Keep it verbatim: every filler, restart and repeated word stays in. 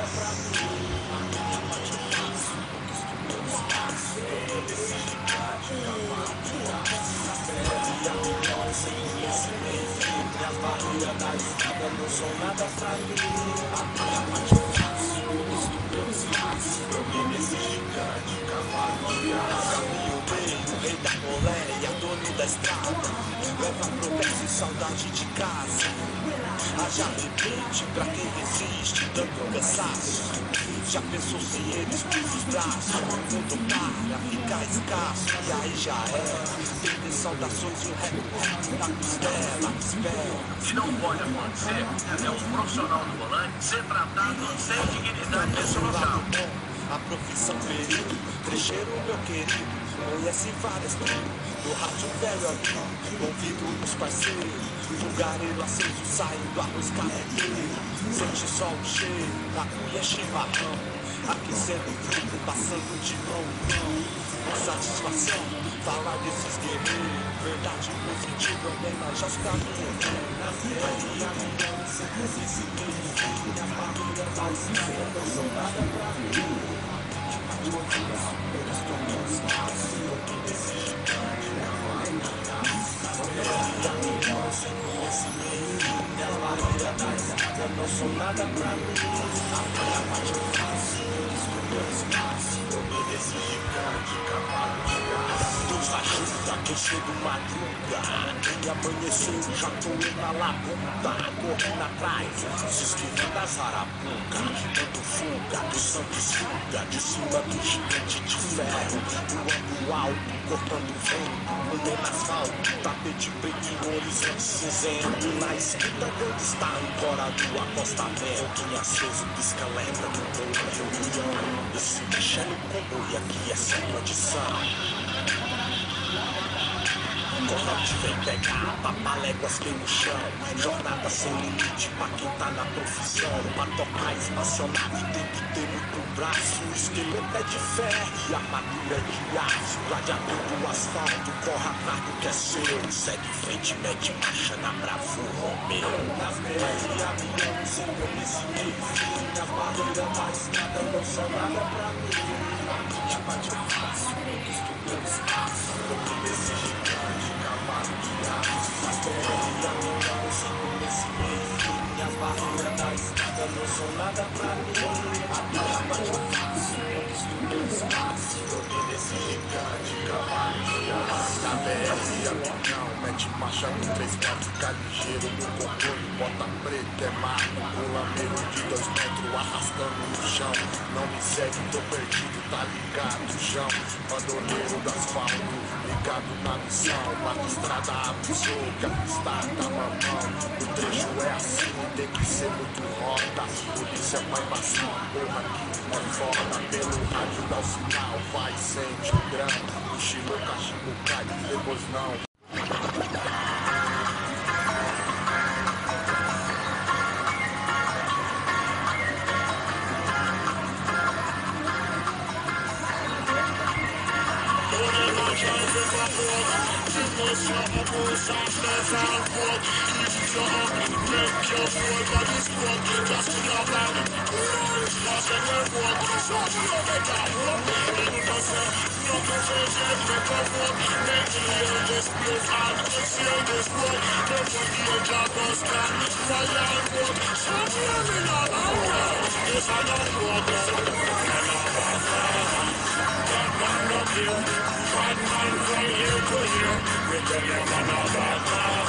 Não sou nada pra mim, a minha parte eu faço, isso meus passos. Eu vi nesse gigante, cavalo de aço. Caminho bem, o rei da boleia, dono da estrada. Leva progresso e saudade de casa. Haja repente pra quem resiste, tanto cansaço. Já pensou se eles cruzam os braços? O mundo para, fica escasso, e aí já é. Tem saudações e o rap na costela, espera. Se não pode acontecer, é um profissional do volante ser tratado sem dignidade pessoal. A profissão perigo, trecheiro meu querido, conhece várias tribos, do rádio velho ali, convido os parceiros, fogareiro aceso saindo arroz carreteiro, sente só o cheiro, a cuia chimarrão, aquecendo o frio, passando de mão em mão, com satisfação, falar desses guerreiros, verdade positiva, bem mais já os caminhos, na feira, sempre esse meio, minha família da estrada, não sou nada pra mim. Eu estou meus passos, eu que decido sem conhecimento, minha barreira da estrada, não sou nada pra mim. A minha parte eu faço, eu estou meus passos, eu me desse gigante, cavalo de aço. Deus ajuda quem cedo madruga, nem amanheceu, já tô na labuta, correndo atrás, se esquivando das arapucas, dando fuga do sangue suga, de cima do gigante de ferro, voando alto, cortando vento, comendo asfalto, tapete preto e horizonte cinzento, na esquina onde está a ancora do acostamento, em aceso pisca-alerta do povo reunião, esse bicho é no comboio, aqui é sem condição. Corrente vem pegar, papaléguas vem no chão. Jornada sem limite pra quem tá na profissão. Pra tocar espaçonave tem que ter muito braço. O esqueleto é de ferro e a armadura é de aço. Gladiador do asfalto, corre atrás do que é seu. Segue em frente, mete marcha na bravura, Romeu. Nas B R e avião, sem conhecimento, fim. As barreiras da estrada não são nada pra mim. A minha parte eu faço, conquisto meu espaço. Eu me desse gigante, cavalo de aço. As B R e avião, sem conhecimento, fim. As barreiras da estrada não são nada pra mim. A minha parte eu faço, conquisto meu espaço. Eu me desse gigante, cavalo de aço. Na B R e avião, mete marcha no três quatro, fica ligeiro no controle. Bota preta, é mato, colameiro de dois metros, arrastando no chão. Não me segue, tô perdido, tá ligado, João. Bandoleiro do asfalto, ligado na missão. Bate estrada, avisou que a pista tá mamão. O trecho é assim, tem que ser muito roda. Polícia vai passar, porra, aqui é foda. Pelo rádio dá o sinal, vai, sente o grão. Mochilou, cachimbo, cai, depois não. Bad man from here to here, we tell them another time.